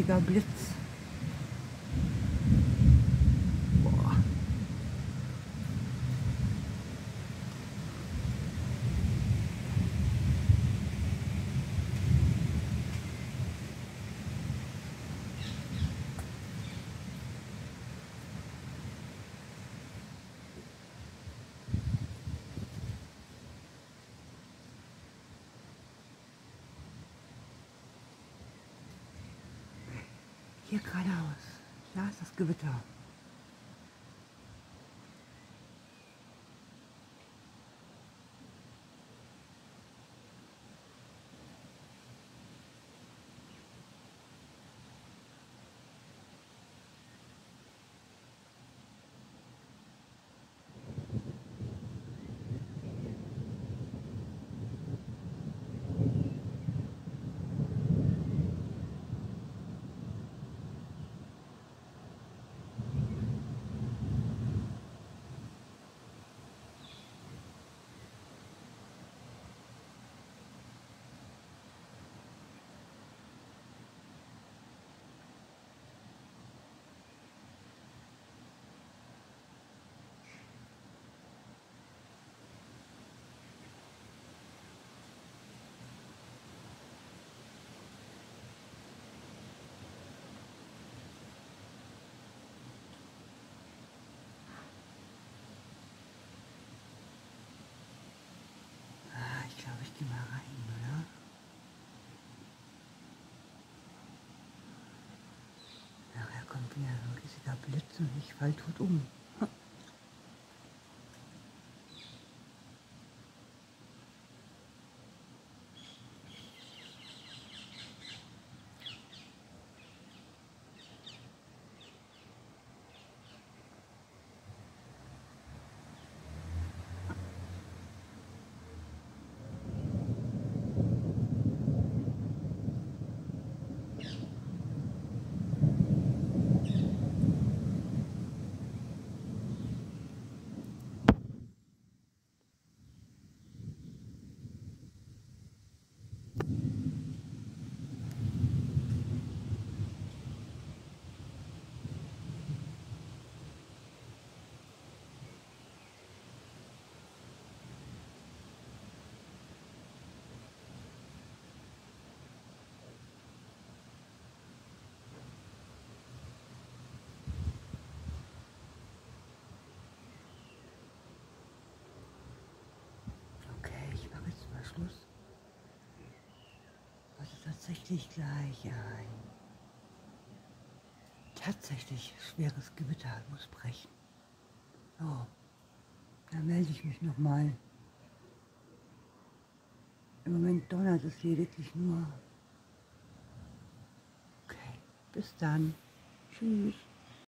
riesiger Blitz. Boah. Hier geradeaus. Da ist das Gewitter. Ich glaube, ich gehe mal rein, oder? Nachher kommt wieder so ein riesiger Blitz und ich fall tot um. Okay, ich mache jetzt mal Schluss. Was ist tatsächlich gleich ein tatsächlich schweres Gewitter muss brechen. So, dann melde ich mich nochmal. Im Moment donnert es lediglich nur. Okay, bis dann. Tschüss.